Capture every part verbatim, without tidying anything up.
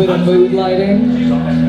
bit of mood lighting.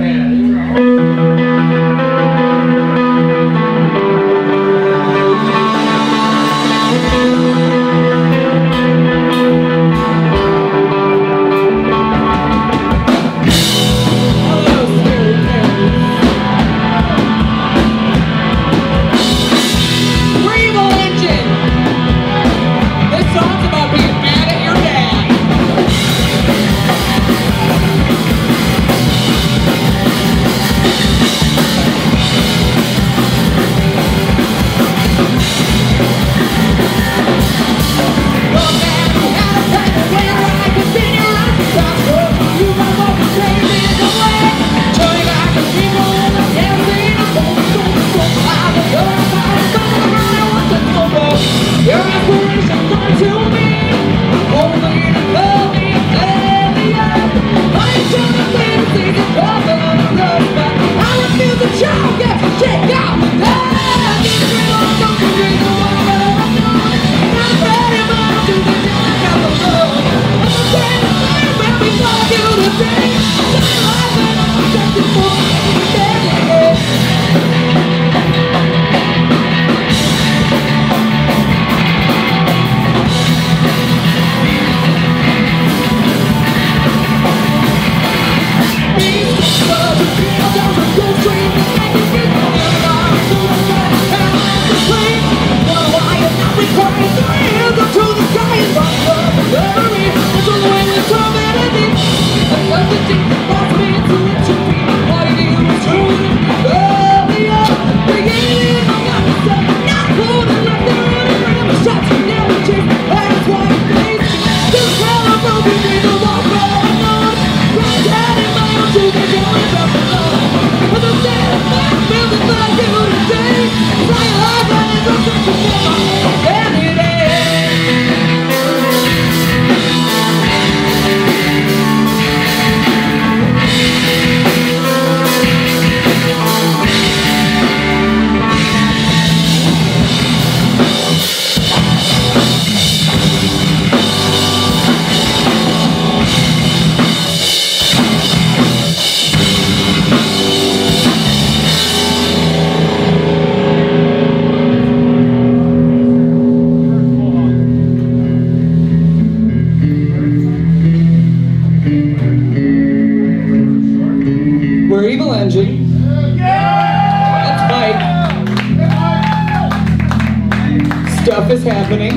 Stuff is happening.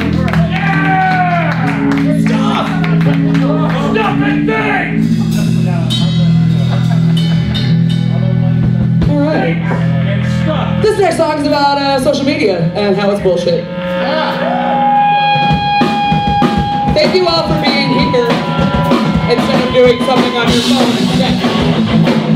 Yeah! Stuff! Stuff and things! Alright. This next song is about uh, social media and how it's bullshit. Thank you all for being here instead of doing something on your phone instead.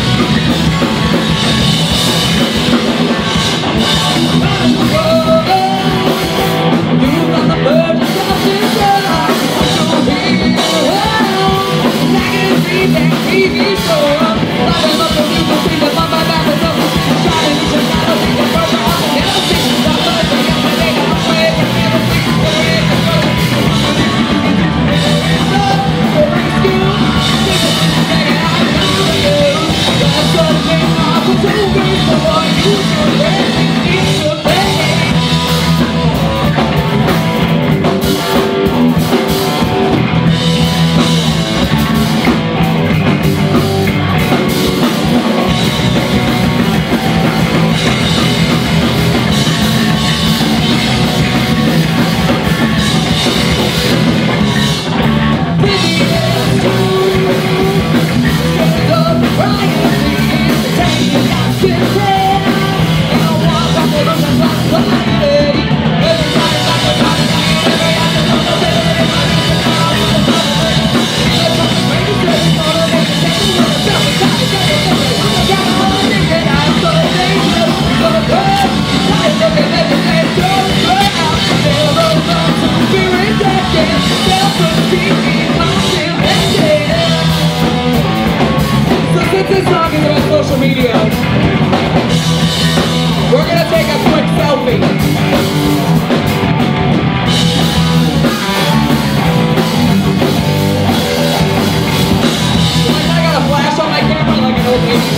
Whoa, whoa. So since this song is about social media, we're gonna take a quick selfie. I got a flash on my camera like an old lady.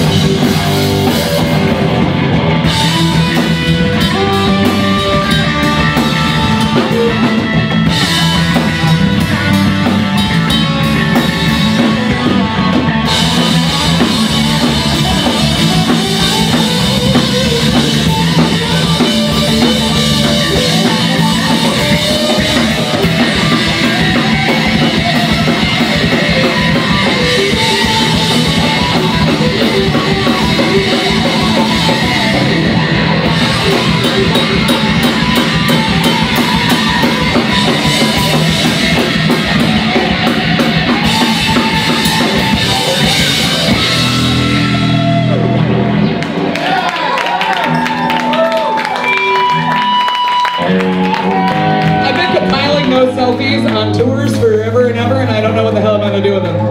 Selfies on tours forever and ever, and I don't know what the hell I'm going to do with them.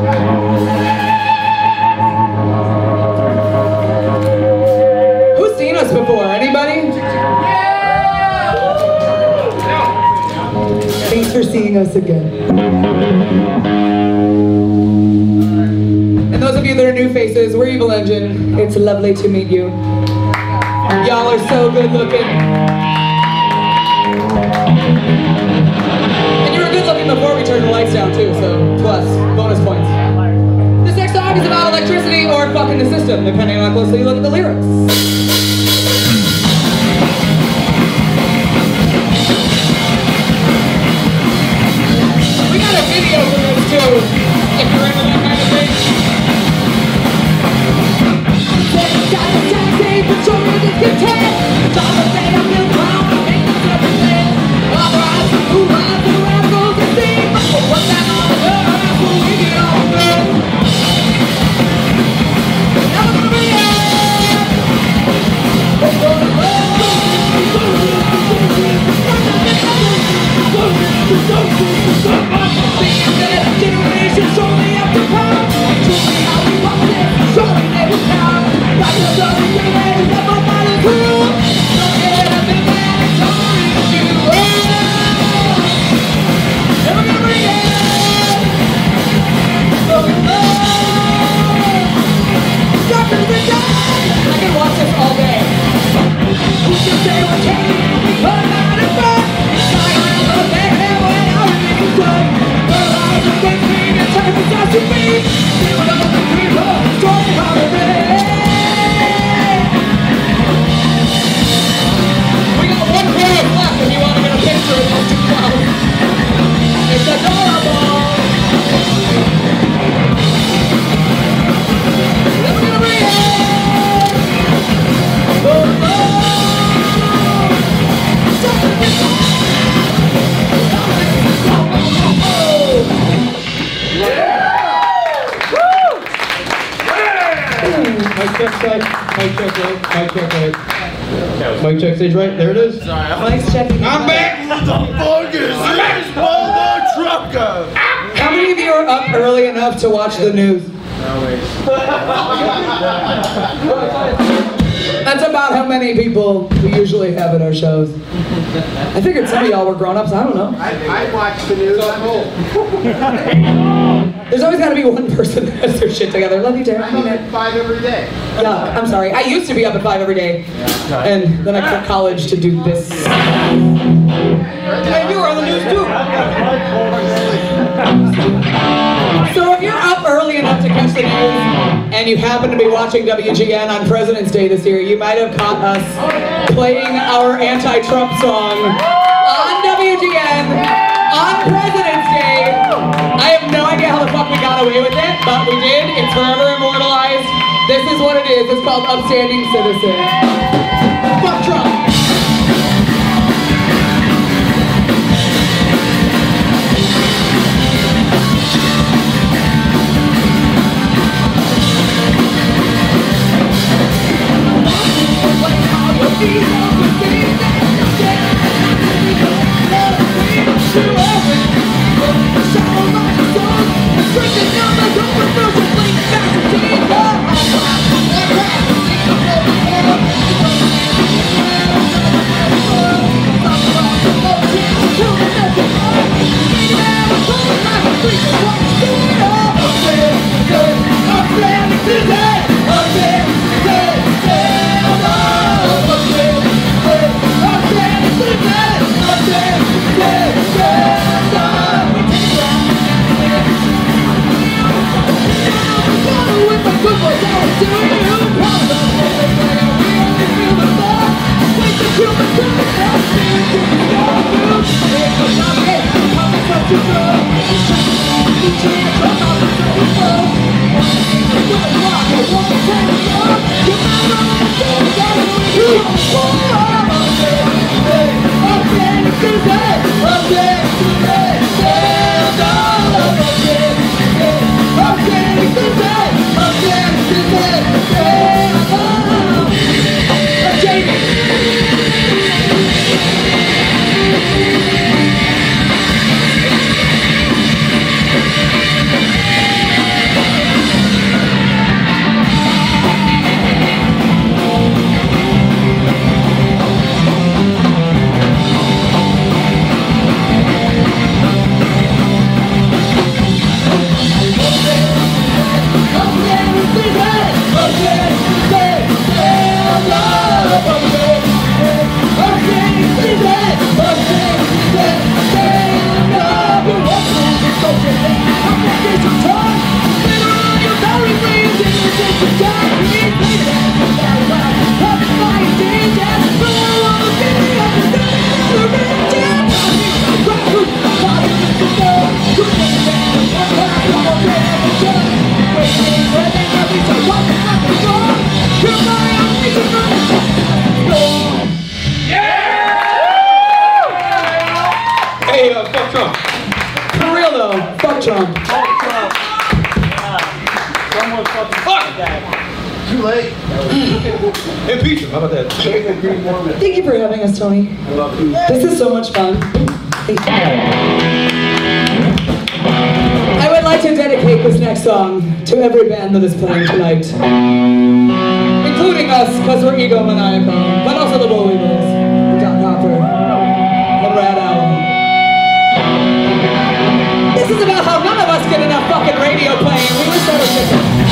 Who's seen us before? Anybody? Thanks for seeing us again. And those of you that are new faces, we're Evil Engine. It's lovely to meet you. Y'all are so good looking. Before we turn the lights down too, so plus bonus points. This next song is about electricity or fucking the system, depending on how closely you look at the lyrics. We got a video for this too, if you're into that kind of thing. Mic check stage right, there it is. Mic's checking. I'm back! Motherfuckers! This mother trucker! How many of you are up early enough to watch the news? That's about how many people we usually have at our shows. I figured some of y'all were grown-ups, I don't know. I, I watch the news, I'm old. There's always got to be one person that has their shit together. Love you, Derek. I'm up at five every day. Yeah, I'm sorry. I used to be up at five every day. And then I quit college to do this. Hey, you were on the news too! So if you're up early enough to catch the news, and you happen to be watching W G N on President's Day this year, you might have caught us playing our anti-Trump song on W G N on President's Day. I have no idea how the fuck we got away with it, but we did. It's forever immortalized. This is what it is. It's called Upstanding Citizen. Fuck Trump. Show Hey, uh, fuck Trump. For real though, fuck Trump. Fuck! Too late. Impeach him. How about that? Thank you for having us, Tony. This is so much fun. Thank you. I would like to dedicate this next song to every band that is playing tonight, including us, because we're egomaniacal, but also the Bowie Boys, John Hopper, the Rat Owl. This is about how none of us get enough fucking radio playing. We wish that was different.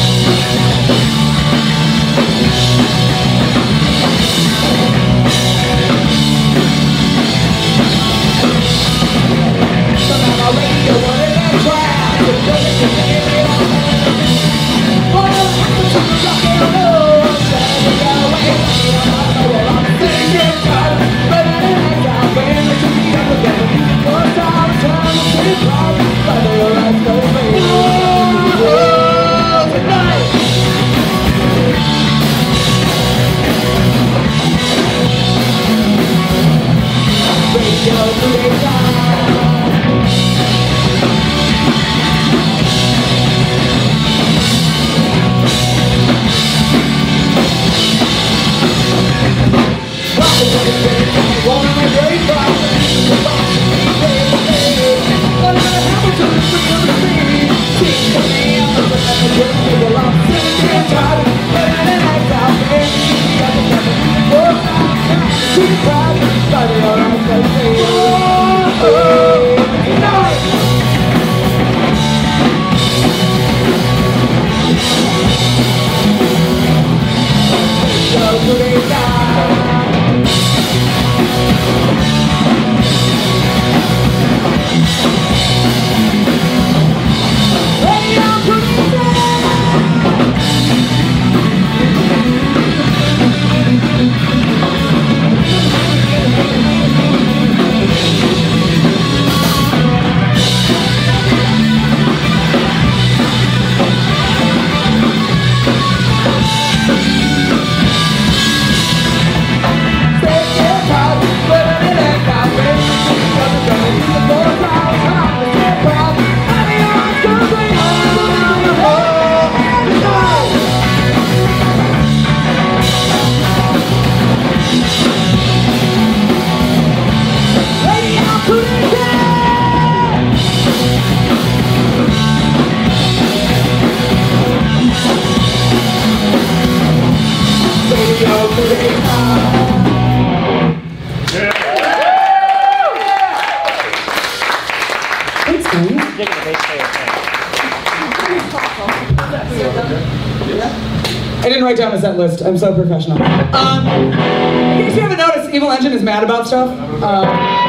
I didn't write down a set list. I'm so professional. Um, in case you haven't noticed, Evil Engine is mad about stuff. Um,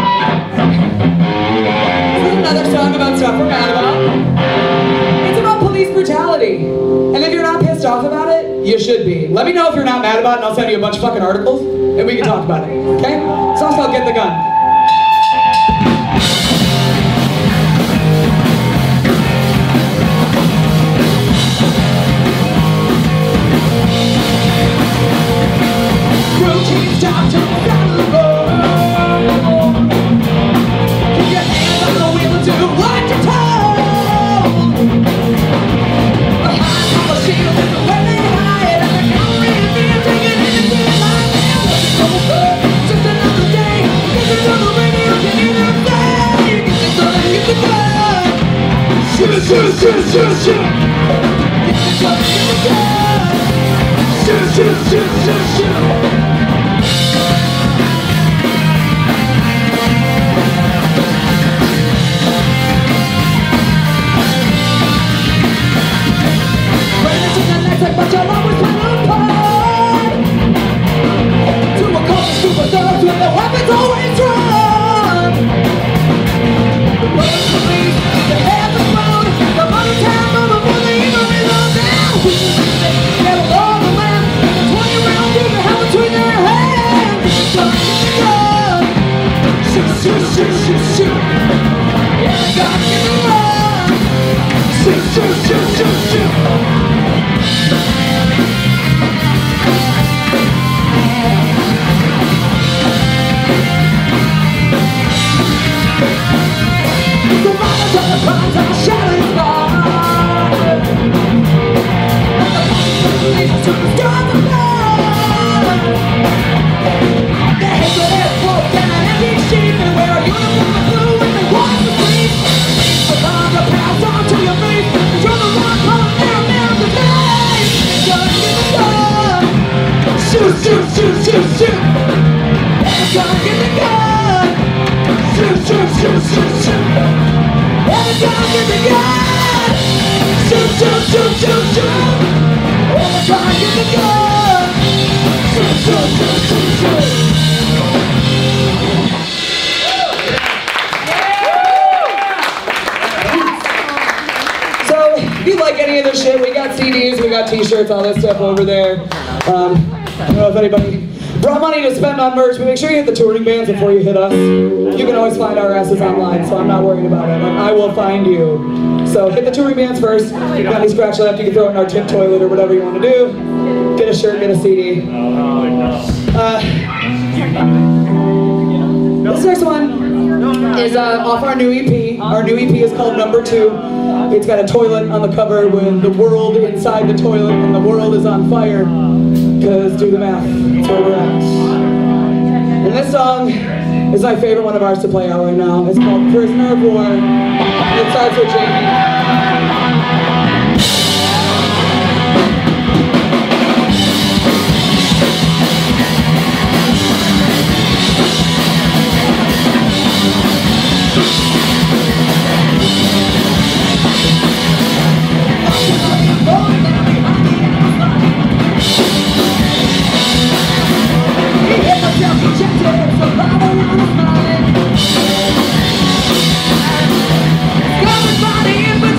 this is another song about stuff we're mad about. It's about police brutality. And if you're not pissed off about it, you should be. Let me know if you're not mad about it, and I'll send you a bunch of fucking articles, and we can talk about it. Okay? So I'll get the gun. shoot, shoot, shoot, shoot. Shoot, shoot, shoot, shoot, shoot. But you'll always come apart to a couple superstars with their weapons always drawn. The world's police, the hands of road, the money town over for the evil is all down. We just say, get along the land, and the twenty round through the hell between their hands. Gun, gun, shoot, shoot, shoot, shoot, shoot. Yeah, gun, gun, shoot, shoot, shoot, shoot, shoot. Shoot, shoot, shoot, shoot, shoot. Every gun, get the gun. Shoot, shoot, shoot, shoot, shoot. Every gun, get the gun. Shoot, shoot, shoot, shoot, shoot. Every gun, get the gun. Shoot, shoot, shoot, shoot, shoot. So, if you like any of this shit, we got C Ds, we got t-shirts, all this stuff over there. Um, I don't know if anybody brought money to spend on merch, but make sure you hit the touring bands before you hit us. You can always find our asses online, so I'm not worried about it. I will find you. So hit the touring bands first. If you got any scratch left, you can throw it in our tip toilet or whatever you want to do. Get a shirt, get a C D. Uh, this next one is uh, off our new E P. Our new E P is called Number Two. It's got a toilet on the cover with the world inside the toilet, and the world is on fire. Because do the math, that's where we're at. And this song is my favorite one of ours to play out right now. It's called Prisoner of War. And it starts with Jamie. Got his body in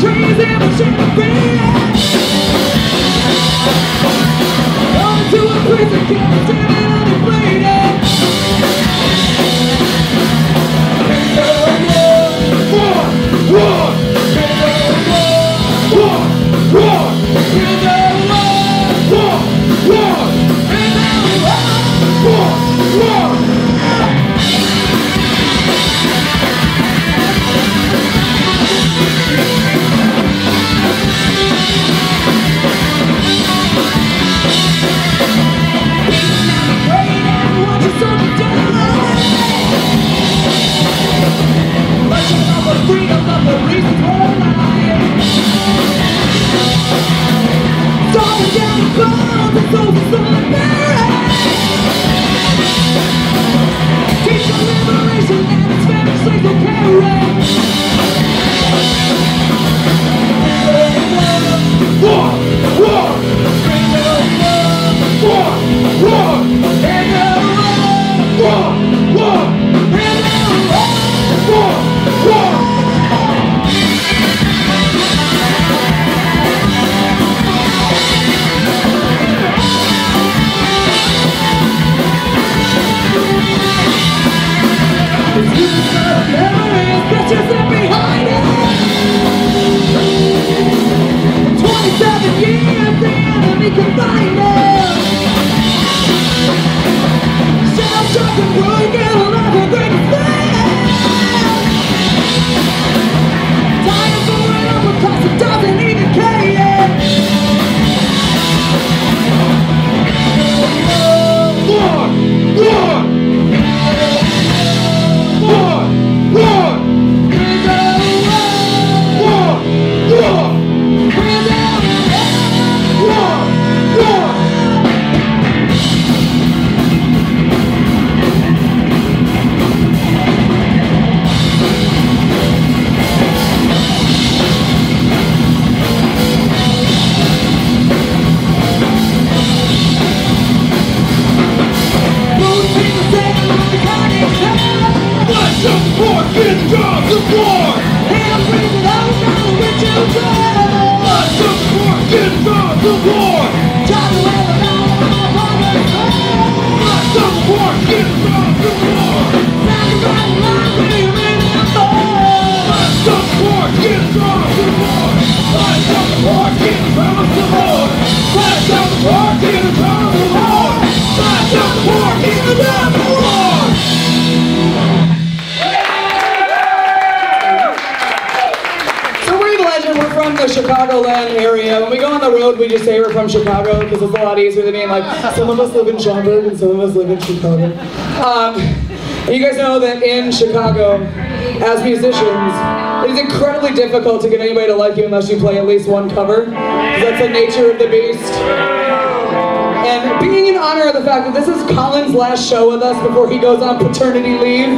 Chicagoland area. When we go on the road, we just say we're from Chicago because it's a lot easier than being like, some of us live in Schaumburg and some of us live in Chicago. Um, and you guys know that in Chicago, as musicians, it is incredibly difficult to get anybody to like you unless you play at least one cover. That's the nature of the beast. And being in honor of the fact that this is Colin's last show with us before he goes on paternity leave,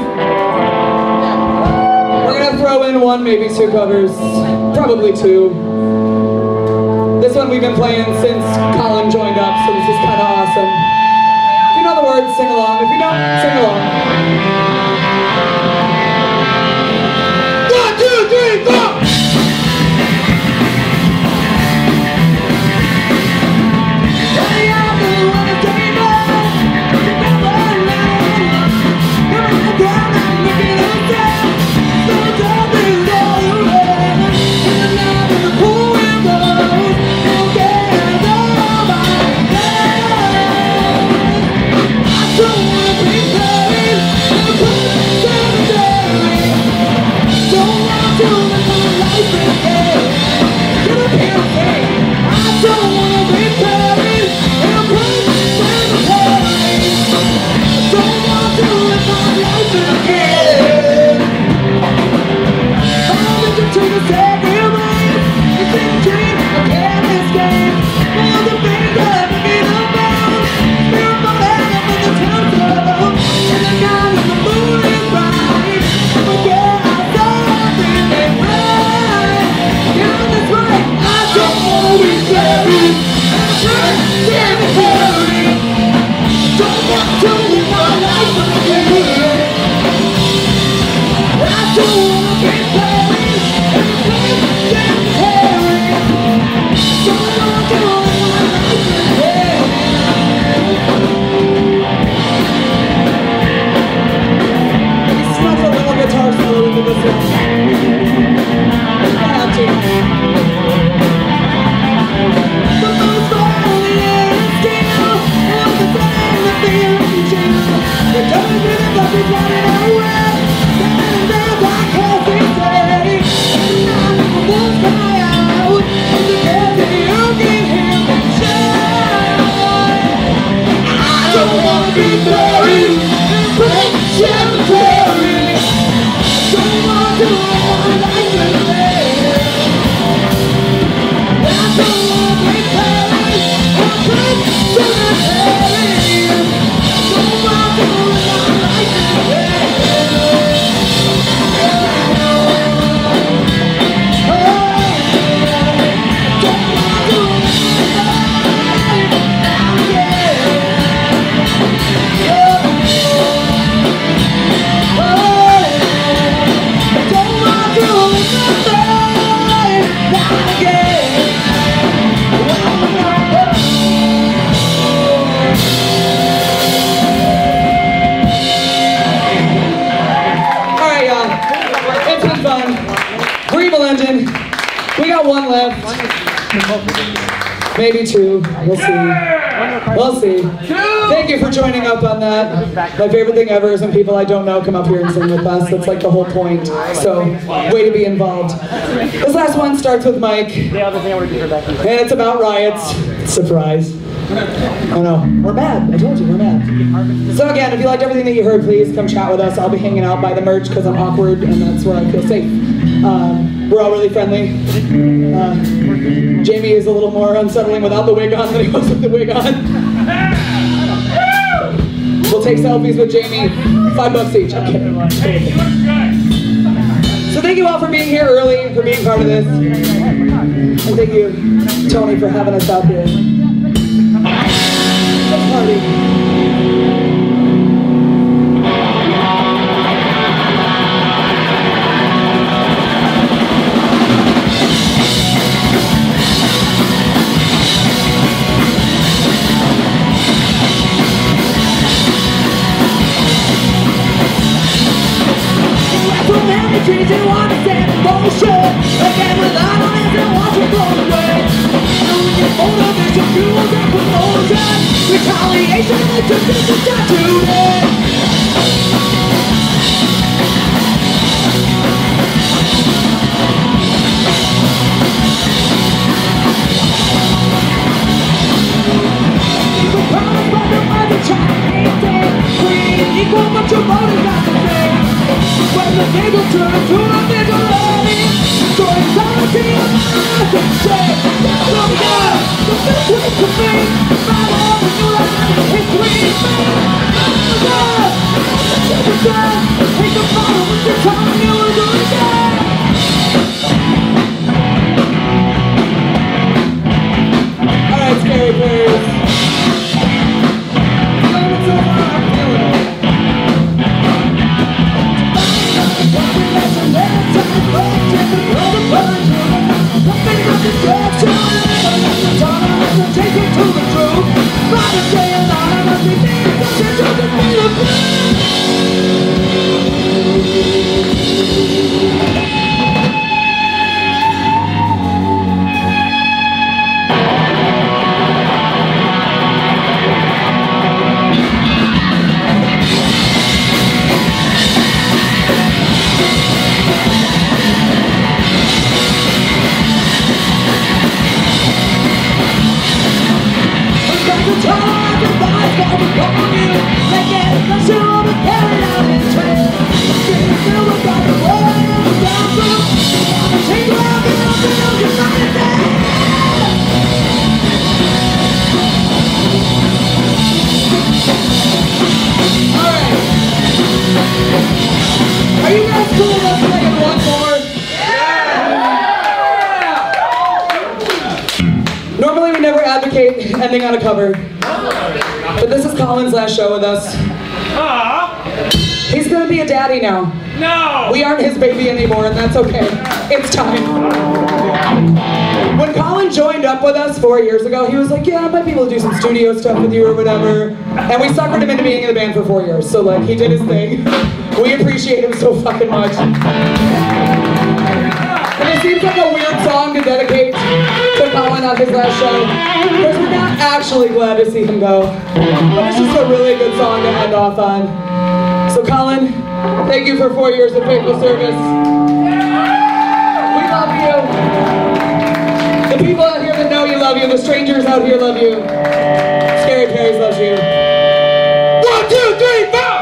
we're gonna throw in one, maybe two covers, probably two. This one we've been playing since Colin joined up, so this is kind of awesome. If you know the words, sing along. If you don't, sing along. One, two, three, four! Maybe two. We'll see. We'll see. Thank you for joining up on that. My favorite thing ever is when people I don't know come up here and sing with us. That's like the whole point. So, way to be involved. This last one starts with Mike. And it's about riots. Surprise. Oh no, we're mad. I told you, we're mad. So again, if you liked everything that you heard, please come chat with us. I'll be hanging out by the merch because I'm awkward and that's where I feel safe. Um, we're all really friendly. Uh, Jamie is a little more unsettling without the wig on than he was with the wig on. We'll take selfies with Jamie, five bucks each. I'm kidding. So thank you all for being here early, for being part of this. And thank you, Tony, for having us out here. Let's party. Trees and water stand in motion. Again, rely on it and watch it blow away. Knowing your motivation fuels and promotion. Retaliation and justice is not today. Alright, Scary Birds. Are you guys cool with us playing one more? Yeah! Normally we never advocate ending on a cover. But this is Colin's last show with us. He's gonna be a daddy now. No! We aren't his baby anymore, and that's okay. It's time. When Colin joined up with us four years ago, he was like, yeah, I might be able to do some studio stuff with you or whatever. And we suckered him into being in the band for four years, so like, he did his thing. We appreciate him so fucking much. And it seems like a weird song to dedicate to Colin on his last show, because we're not actually glad to see him go. But it's just a really good song to end off on. So Colin, thank you for four years of faithful service. We love you. The people out here that know you love you. The strangers out here love you. Scary Perry's loves you. One, two, three, four!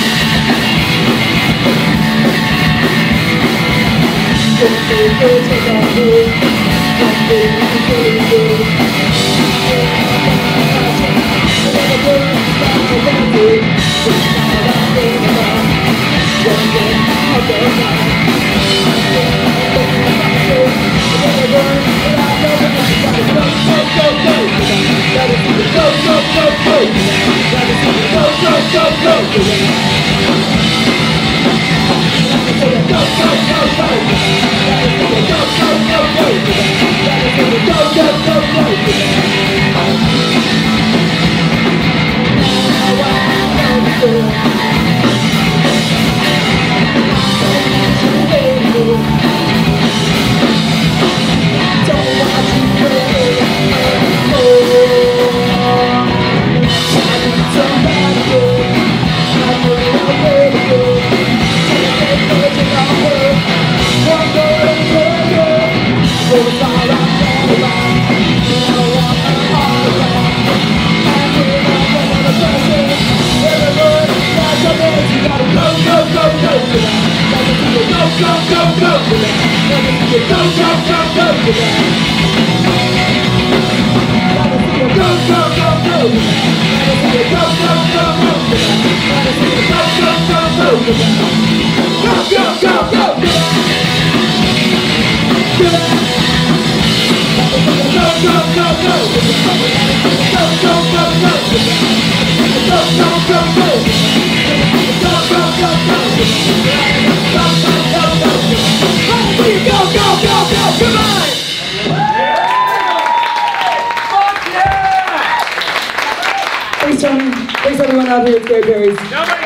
Thanks, Tony. Thanks, everyone out here at Scary Perry's.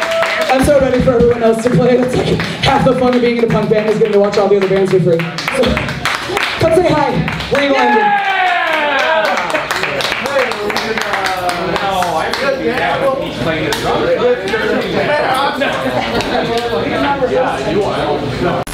I'm so ready for everyone else to play. That's like half the fun of being in a punk band is getting to watch all the other bands for free. So, come say hi. Where are you landing? Playing the drums.